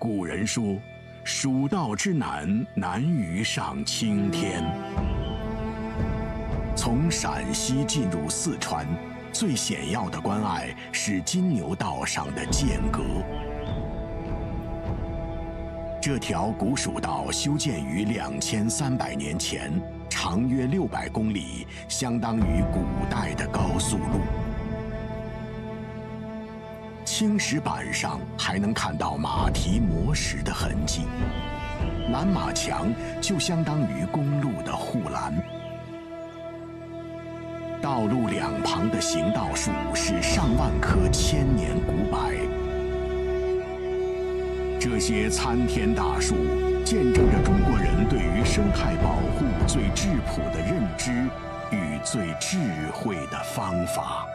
古人说：“蜀道之难，难于上青天。”从陕西进入四川，最显要的关隘是金牛道上的间隔。这条古蜀道修建于2300年前，长约600公里，相当于古代的高速路。青石板上还能看到马蹄磨石的痕迹，拦马墙就相当于公路的护栏。道路两旁的行道树是上万棵千年古柏。这些参天大树见证着中国人对于生态保护最质朴的认知与最智慧的方法。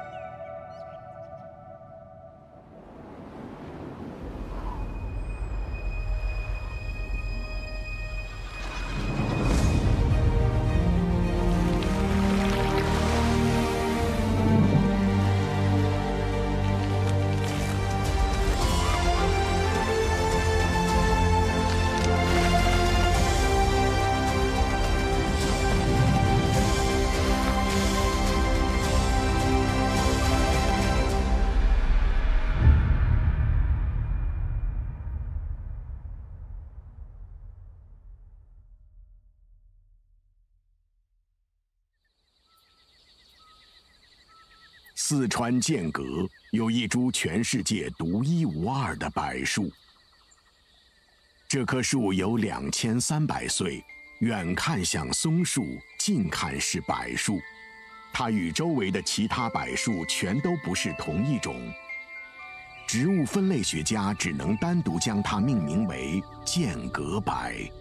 四川间隔有一株全世界独一无二的柏树，这棵树有2300岁，远看像松树，近看是柏树。它与周围的其他柏树全都不是同一种，植物分类学家只能单独将它命名为间隔柏。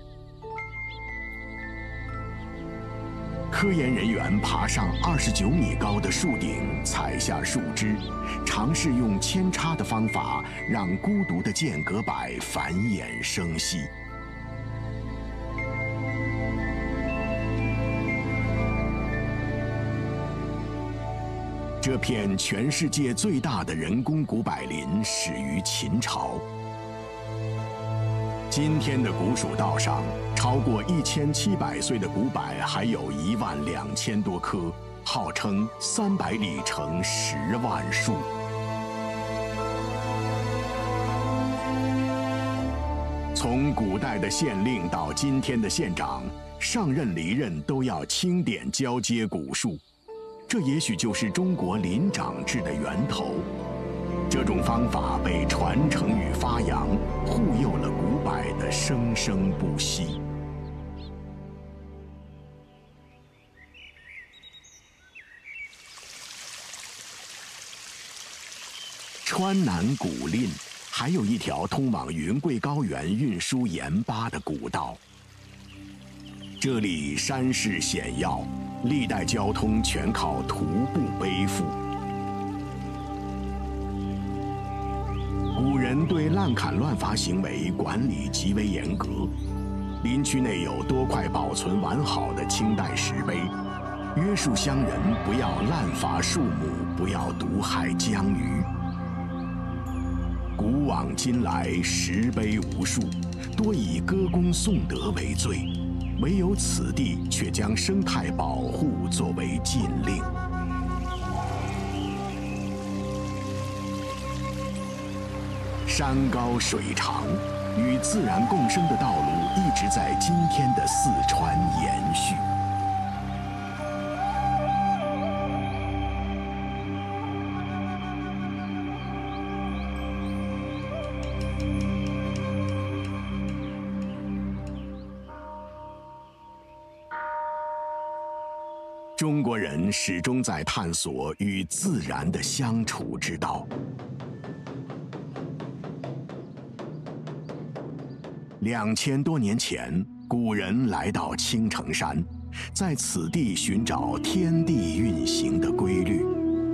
科研人员爬上29米高的树顶，采下树枝，尝试用扦插的方法让孤独的间隔柏繁衍生息。这片全世界最大的人工古柏林始于秦朝。今天的古蜀道上，超过1700岁的古柏还有12000多棵，号称300里乘10万树。从古代的县令到今天的县长，上任离任都要清点交接古树，这也许就是中国林长制的源头。这种方法被传承与发扬，护佑了古柏的生生不息。川南古蔺还有一条通往云贵高原运输盐巴的古道，这里山势险要，历代交通全靠徒步背负。古人对滥砍乱伐行为管理极为严格，林区内有多块保存完好的清代石碑，约束乡人不要滥伐树木，不要毒害江鱼。古往今来，石碑无数，多以歌功颂德为罪，唯有此地却将生态保护作为禁令。山高水长，与自然共生的道路一直在今天的四川延续。中国人始终在探索与自然的相处之道。2000多年前，古人来到青城山，在此地寻找天地运行的规律。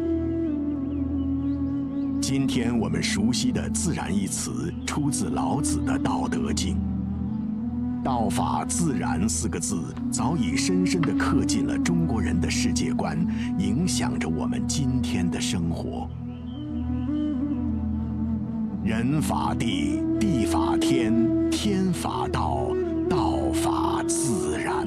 今天我们熟悉的“自然”一词，出自老子的《道德经》。道法自然4个字，早已深深地刻进了中国人的世界观，影响着我们今天的生活。 人法地，地法天，天法道，道法自然。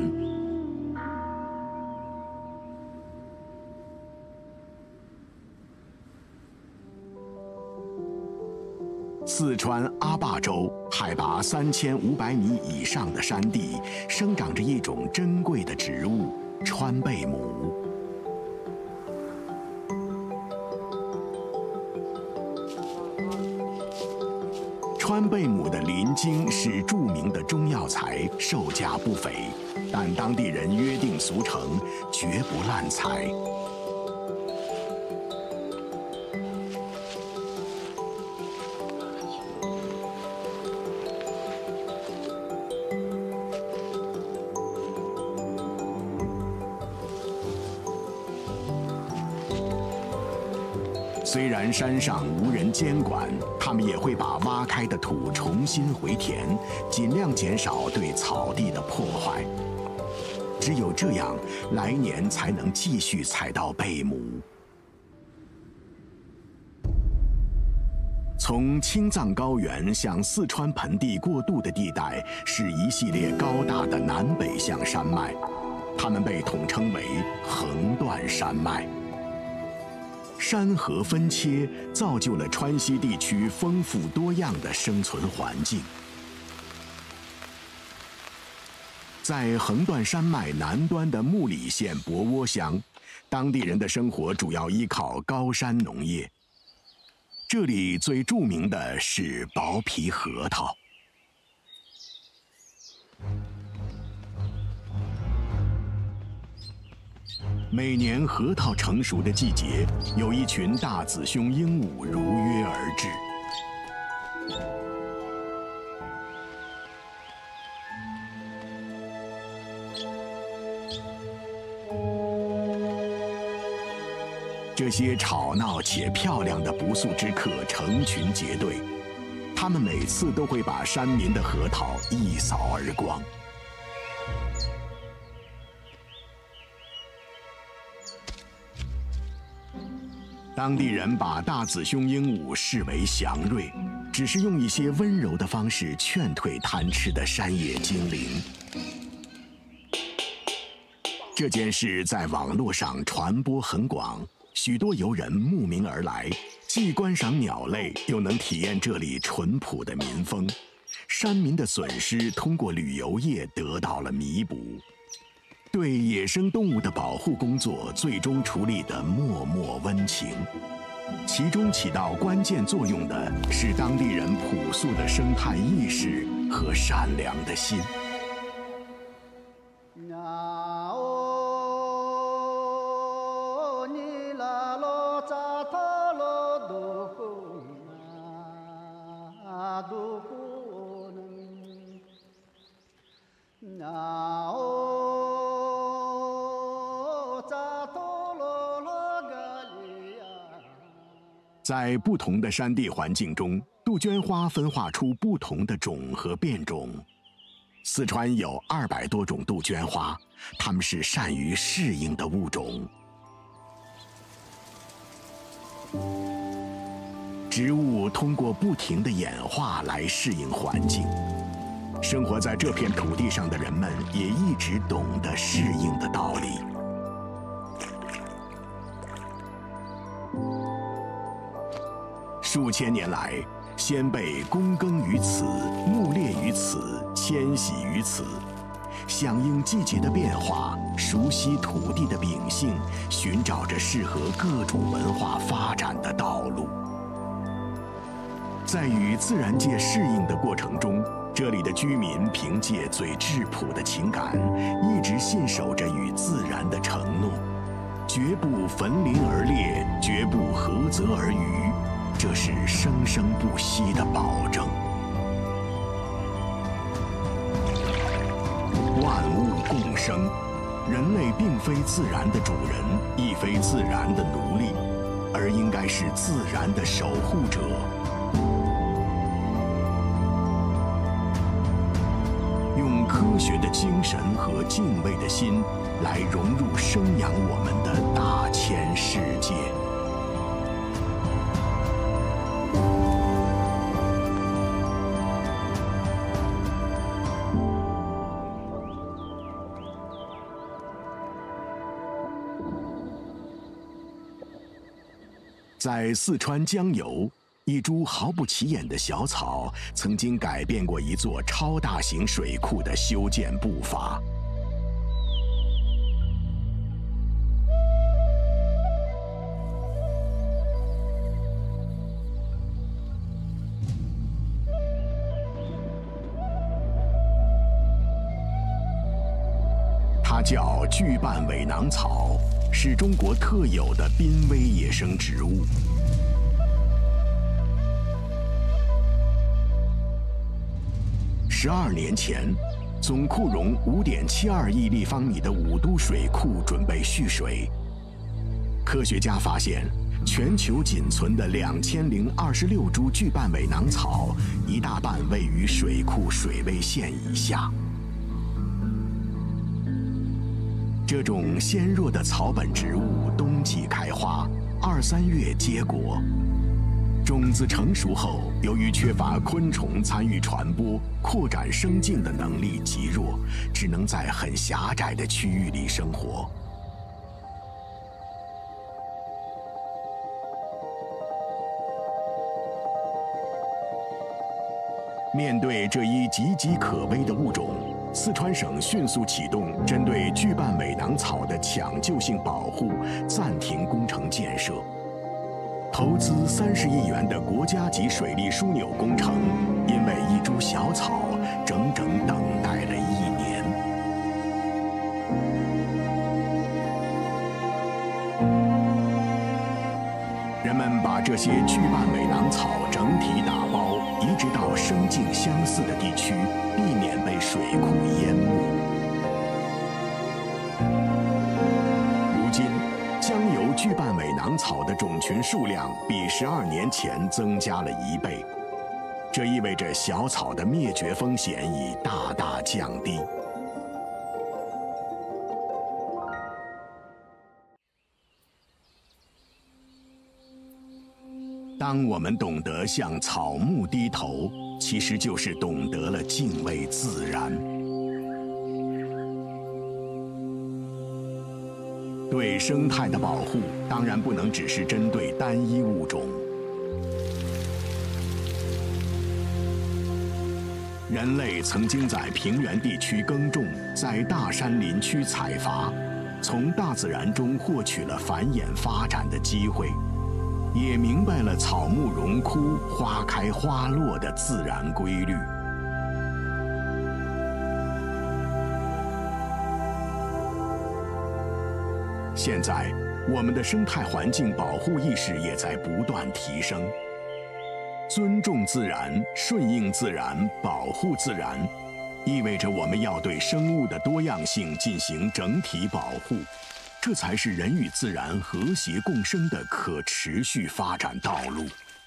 四川阿坝州海拔3500米以上的山地，生长着一种珍贵的植物——川贝母。川贝母的鳞茎是著名的中药材，售价不菲，但当地人约定俗成，绝不滥采。虽然山上无人监管，他们也会把挖开的土重新回填，尽量减少对草地的破坏。只有这样，来年才能继续采到贝母。从青藏高原向四川盆地过渡的地带，是一系列高大的南北向山脉，它们被统称为横断山脉。山河分切，造就了川西地区丰富多样的生存环境。在横断山脉南端的木里县博窝乡，当地人的生活主要依靠高山农业。这里最著名的是薄皮核桃。每年核桃成熟的季节，有一群大紫胸鹦鹉如约而至。这些吵闹且漂亮的不速之客成群结队，他们每次都会把山民的核桃一扫而光。当地人把大紫胸鹦鹉视为祥瑞，只是用一些温柔的方式劝退贪吃的山野精灵。这件事在网络上传播很广，许多游人慕名而来，既观赏鸟类，又能体验这里淳朴的民风。山民的损失通过旅游业得到了弥补。对野生动物的保护工作最终处理得默默温情，其中起到关键作用的是当地人朴素的生态意识和善良的心。在不同的山地环境中，杜鹃花分化出不同的种和变种。四川有200多种杜鹃花，它们是善于适应的物种。植物通过不停的演化来适应环境，生活在这片土地上的人们也一直懂得适应的道理。数千年来，先辈躬耕于此，牧猎于此，迁徙于此，响应季节的变化，熟悉土地的秉性，寻找着适合各种文化发展的道路。在与自然界适应的过程中，这里的居民凭借最质朴的情感，一直信守着与自然的承诺，绝不焚林而猎，绝不涸泽而渔。这是生生不息的保证。万物共生，人类并非自然的主人，亦非自然的奴隶，而应该是自然的守护者。用科学的精神和敬畏的心，来融入生养我们的大千世界。 在四川江油，一株毫不起眼的小草，曾经改变过一座超大型水库的修建步伐。它叫巨瓣尾囊草，是中国特有的濒危野生植物。12年前，总库容5.72亿立方米的五都水库准备蓄水。科学家发现，全球仅存的2026株巨瓣尾囊草，一大半位于水库水位线以下。这种纤弱的草本植物冬季开花，2、3月结果。种子成熟后，由于缺乏昆虫参与传播、扩展生境的能力极弱，只能在很狭窄的区域里生活。面对这一岌岌可危的物种，四川省迅速启动针对巨瓣尾囊草的抢救性保护，暂停工程建设。投资30亿元的国家级水利枢纽工程，因为一株小草，整整等待了1年。人们把这些巨瓣尾囊草整体打包，移植到生境相似的地区，避免被水库淹没。如今，江油巨瓣尾囊草的种群数量比12年前增加了1倍，这意味着小草的灭绝风险已大大降低。当我们懂得向草木低头，其实就是懂得了敬畏自然。对生态的保护，当然不能只是针对单一物种。人类曾经在平原地区耕种，在大山林区采伐，从大自然中获取了繁衍发展的机会。也明白了草木荣枯、花开花落的自然规律。现在，我们的生态环境保护意识也在不断提升。尊重自然、顺应自然、保护自然，意味着我们要对生物的多样性进行整体保护。这才是人与自然和谐共生的可持续发展道路。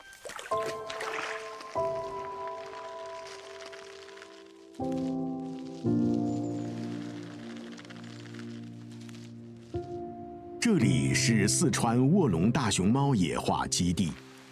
这里是四川卧龙大熊猫野化基地。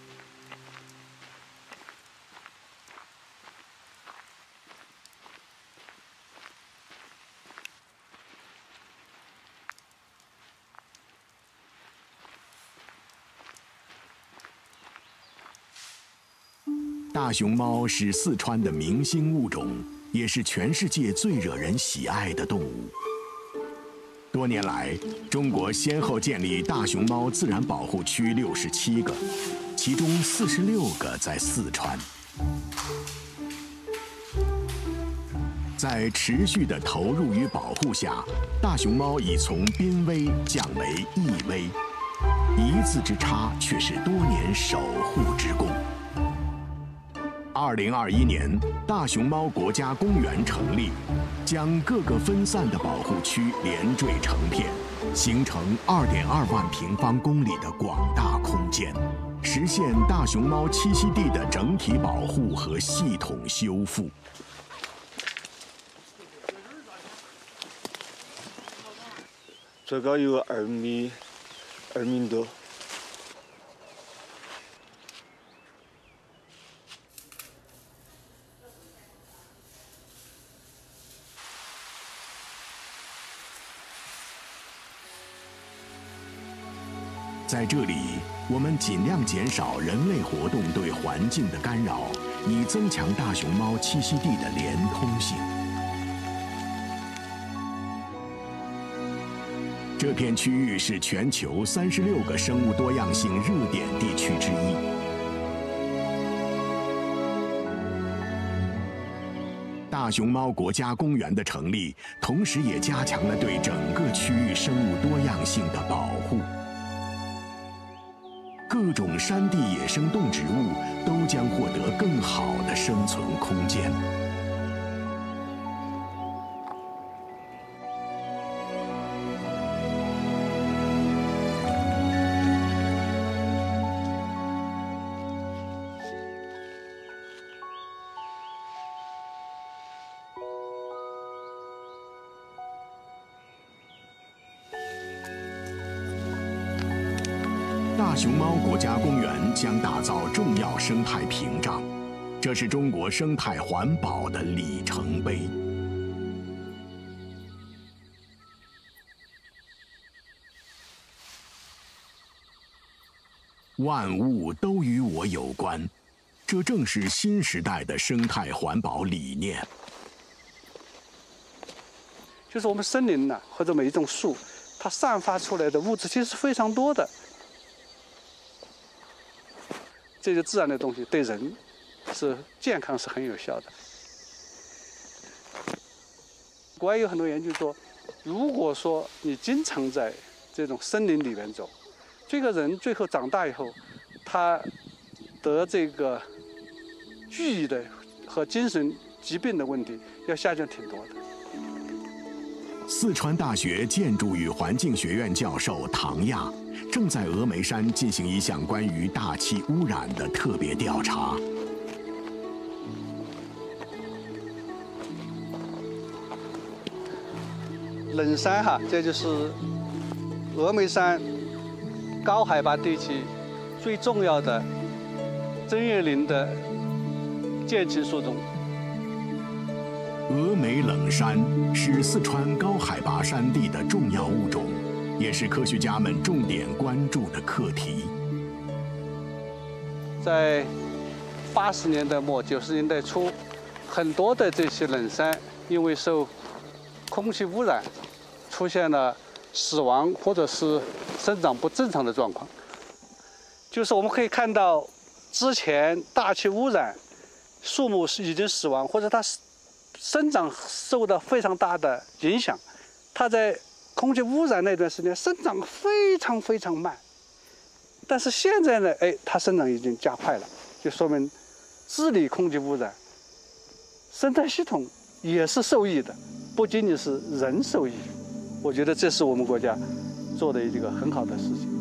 大熊猫是四川的明星物种，也是全世界最惹人喜爱的动物。多年来，中国先后建立大熊猫自然保护区67个，其中46个在四川。在持续的投入与保护下，大熊猫已从濒危降为易危，一字之差却是多年守护之功。2021年，大熊猫国家公园成立，将各个分散的保护区连缀成片，形成2.2万平方公里的广大空间，实现大熊猫栖息地的整体保护和系统修复。 最高有2米多。 在这里，我们尽量减少人类活动对环境的干扰，以增强大熊猫栖息地的连通性。这片区域是全球36个生物多样性热点地区之一。大熊猫国家公园的成立，同时也加强了对整个区域生物多样性的保护。各种山地野生动植物都将获得更好的生存空间。大熊猫国家公园将打造重要生态屏障，这是中国生态环保的里程碑。万物都与我有关，这正是新时代的生态环保理念。 就是我们森林呢，或者每一种树，它散发出来的物质其实是非常多的。这些自然的东西对人是健康是很有效的。国外有很多研究说，如果说你经常在这种森林里面走，这个人最后长大以后，他得这个记忆的和精神疾病的问题要下降挺多的。 四川大学建筑与环境学院教授唐亚正在峨眉山进行一项关于大气污染的特别调查。 冷山哈，这就是峨眉山高海拔地区最重要的针叶林的间期树种。 峨眉冷杉是四川高海拔山地的重要物种，也是科学家们重点关注的课题。 在80年代末、90年代初，很多的这些冷杉因为受空气污染，出现了死亡或者是生长不正常的状况。就是我们可以看到，之前大气污染，树木是已经死亡，或者它生长受到非常大的影响。它在空气污染那段时间生长非常非常慢，但是现在呢，它生长已经加快了，就说明治理空气污染，生态系统也是受益的，不仅仅是人受益。我觉得这是我们国家做的一个很好的事情。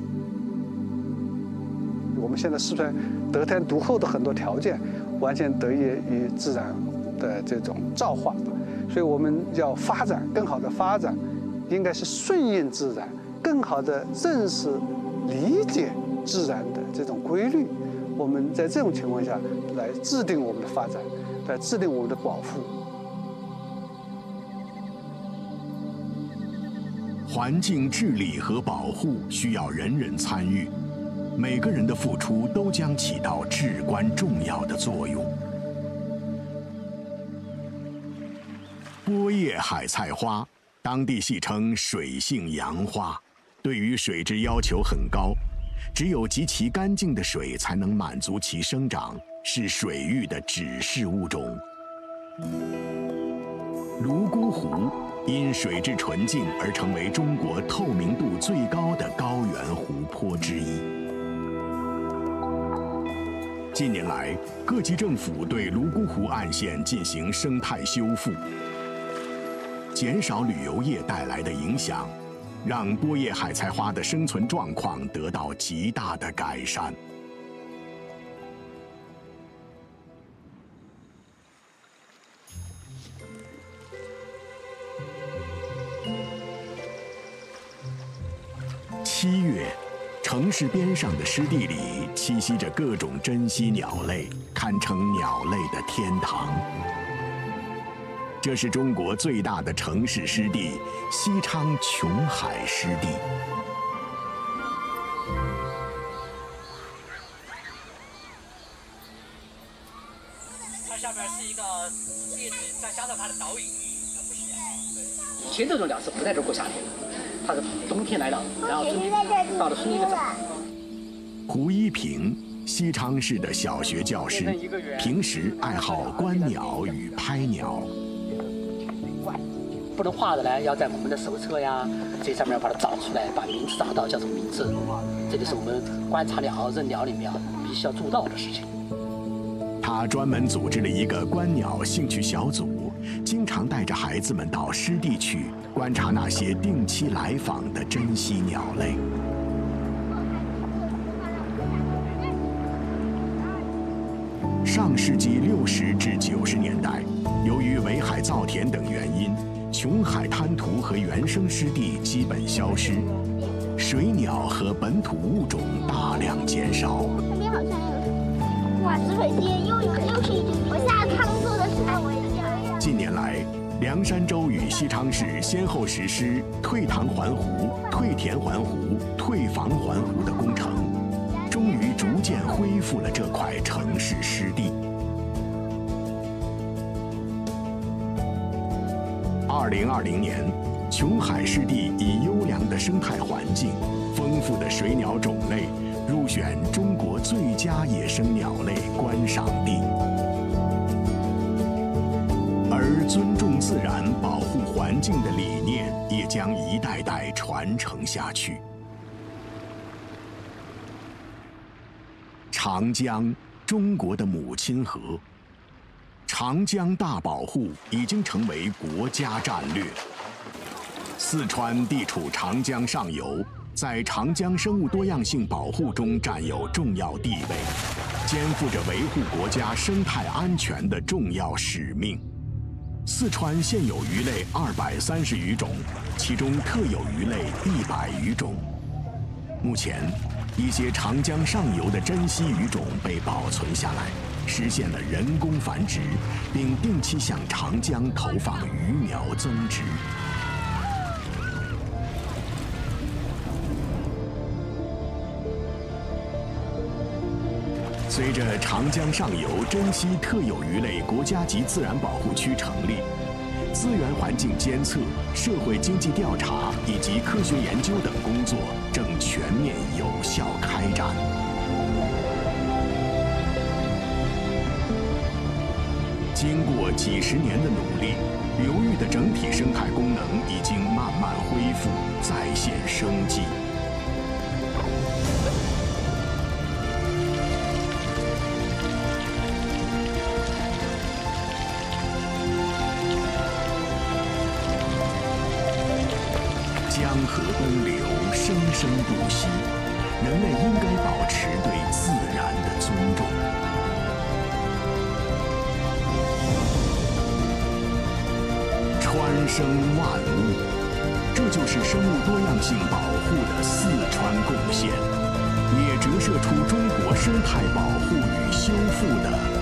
我们现在四川得天独厚的很多条件，完全得益于自然的这种造化，所以我们要发展更好的发展，应该是顺应自然，更好的认识、理解自然的这种规律。我们在这种情况下来制定我们的发展，来制定我们的保护。 环境治理和保护需要人人参与，每个人的付出都将起到至关重要的作用。波叶海菜花，当地戏称水性杨花，对于水质要求很高，只有极其干净的水才能满足其生长，是水域的指示物种。泸沽湖因水质纯净而成为中国透明度最高的高原湖泊之一。近年来，各级政府对泸沽湖岸线进行生态修复，减少旅游业带来的影响，让波叶海菜花的生存状况得到极大的改善。7月，城市边上的湿地里栖息着各种珍稀鸟类，堪称鸟类的天堂。这是中国最大的城市湿地——西昌琼海湿地。 下面是一个叶子，再加上它的倒影，不一样。对， 以前这种鸟是不在这儿过夏天的，它是冬天来的，然后到了春天早。 胡一平，西昌市的小学教师，平时爱好观鸟与拍鸟。 不能画的呢，要在我们的手册呀这上面把它找出来，把名字找到叫什么名字，这个是我们观察鸟、认鸟里面必须要做到的事情。 他专门组织了一个观鸟兴趣小组，经常带着孩子们到湿地去观察那些定期来访的珍稀鸟类。上世纪60至90年代，由于围海造田等原因，琼海滩涂和原生湿地基本消失，水鸟和本土物种大量减少。 这边好像有，哇，紫水仙又是一只。我下康做的时候，我也这样。 近年来，凉山州与西昌市先后实施退塘环湖、退田环湖、退房环湖的工程，终于逐渐恢复了这块城市湿地。2020年，琼海湿地以优良的生态环境、丰富的水鸟种类，入选中国最佳野生鸟类观赏地。而尊重自然、保护环境的理念也将一代代传承下去。长江，中国的母亲河。长江大保护已经成为国家战略。四川地处长江上游，在长江生物多样性保护中占有重要地位，肩负着维护国家生态安全的重要使命。四川现有鱼类230余种，其中特有鱼类100余种。目前，一些长江上游的珍稀鱼种被保存下来，实现了人工繁殖，并定期向长江投放鱼苗增殖。随着长江上游珍稀特有鱼类国家级自然保护区成立，资源环境监测、社会经济调查以及科学研究等工作正全面有效开展。经过几十年的努力，流域的整体生态功能已经慢慢恢复，再现生机。江河东流，生生不息，人类应该保持对自然的尊重。川生万物，这就是生物多样性保护的四川贡献，也折射出中国生态保护与修复的